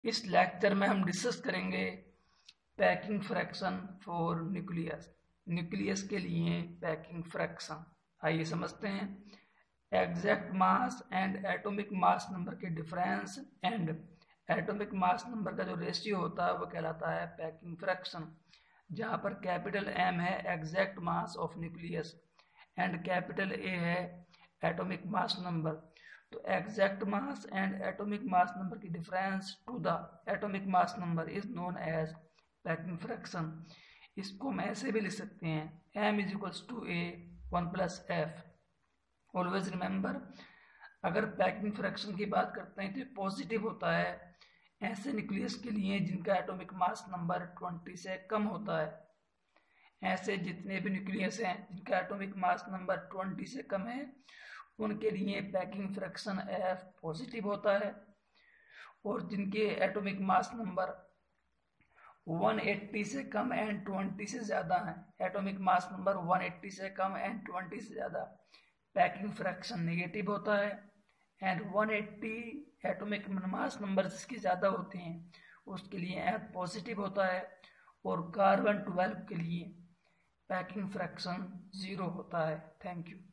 इस लेक्चर में हम डिस्कस करेंगे packing fraction for nucleus. Nucleus के लिए पैकिंग फ्रैक्शन आइए समझते हैं। Exact mass and atomic mass number के difference and atomic mass number का जो रेशियो होता है वो कहलाता है पैकिंग फ्रैक्शन। जहाँ पर कैपिटल एम है exact mass of nucleus and capital A है एटॉमिक मास नंबर। तो exact mass and atomic mass number की difference to the atomic mass number is known as packing fraction. इसको हम ऐसे भी लिख सकते हैं m is equals to A 1 plus F. Always remember, अगर पैकिंग फ्रैक्शन की बात करते हैं तो पॉजिटिव होता है ऐसे न्यूक्लियस के लिए जिनका एटॉमिक मास नंबर 20 से कम होता है। ऐसे जितने भी न्यूक्लियस हैं जिनका एटॉमिक मास नंबर 20 से कम है उनके लिए पैकिंग फ्रैक्शन F पॉजिटिव होता है, और जिनके एटॉमिक मास नंबर 180 से कम एंड 20 से ज़्यादा है, एटॉमिक मास नंबर 180 से कम एंड 20 से ज़्यादा, पैकिंग फ्रैक्शन नेगेटिव होता है। एंड 180 एटॉमिक मास नंबर जिसके ज़्यादा होते हैं उसके लिए F पॉजिटिव होता है, और कार्बन 12 के लिए पैकिंग फ्रैक्शन 0 होता है। Thank you.